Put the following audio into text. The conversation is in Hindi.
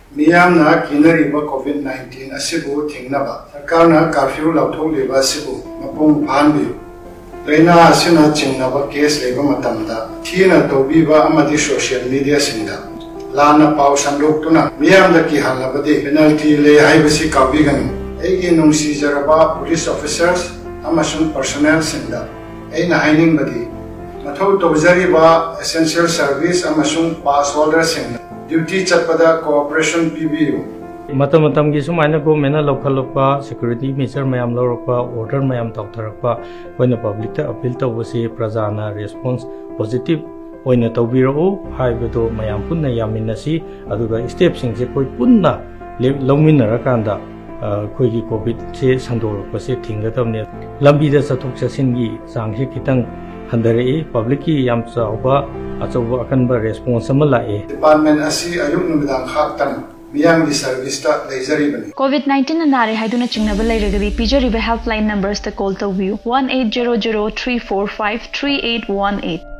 मियामना किनरिबा कोविड-19 असिबु थिंगनाबा सरकारना कर्फ्यू लौथोकलिबा सिबु मपुंग फानबियु लैना असिना चिंगनाबा केस लेबा मतमदा थीना तौबीबा अमदि सोशल मीडिया सिंदा लाना पाव संदोक्तुना मियामदा की हालबदि पेनल्टी ले हाइबसि काबिगनु एगी नुंसी जरबा पुलिस ऑफिसर्स अमसुंग पर्सनल सिंदा एना हाइनिंगबदि मथौ तौजरिबा एसेंशियल सर्विस अमसुंग पास होल्डर सिंदा ड्यूटी चटपदा कोऑपरेशन पीबीयू मतम की सुमाइना गवर्नमेंट लौखलपा सिक्योरिटी मेजर मैम लौरपा ऑर्डर मैम तौथरपा होइना पब्लिक ता अपील तौबसे प्रजाना रेस्पॉन्स पॉजिटिव होइना तौबिरो हाइबदो मैम पुन्ना यामिनसी अदुगा स्टेप सिंगसे कोइ पुन्ना लौमिनरकांदा कोइगी कोविड से संदोरपसे थिंगदबने लंबीदा चथोक चसिनगी चांगसे खितंग हंदरे पब्लिक की याम चावबा अचौबा अकनबा रेस्पॉन्स अमा लाए डिपार्टमेंट असि अयुक नुमिदांग खाक्तन मियामगी सर्विस ता लेजरीबनी कोविड-19 नारे हाइदुना चिंगनबा लेरगदी पिजरिबा हेल्पलाइन नंबर्स ता कॉल तौबियु 180034538818